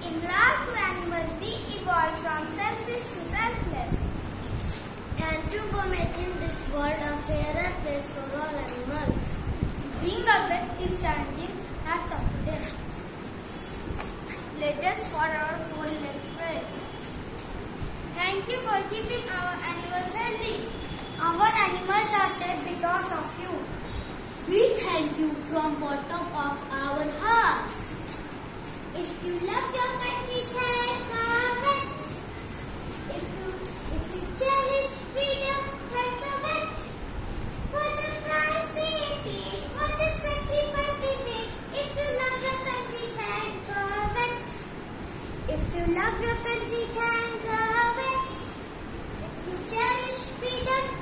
In love to animals, we evolved from selfish to selfless. Thank you for making this world a fairer place for all animals. Being a vet is challenging as of today. Legends for our four-legged friends. Thank you for keeping our animals healthy. Our animals are safe because of you. We thank you from bottom of our heart. If you love your country, thank it. If you cherish freedom, thank it. For the price they paid, for the sacrifice they made. If you love your country, thank it. If you love your country, thank it. If you cherish freedom,